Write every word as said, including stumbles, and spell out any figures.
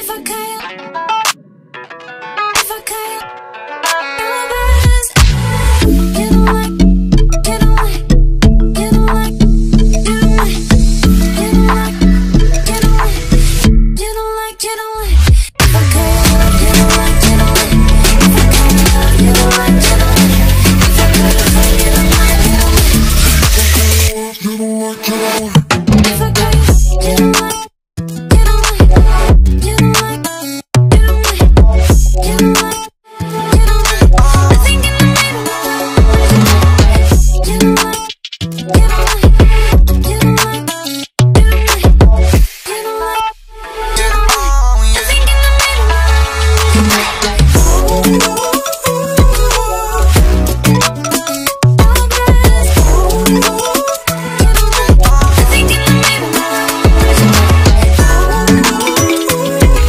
If I can't, if I can't, everybody's you don't like, you don't like, you don't like, you don't like, you don't like, you don't like, you don't like, you don't like.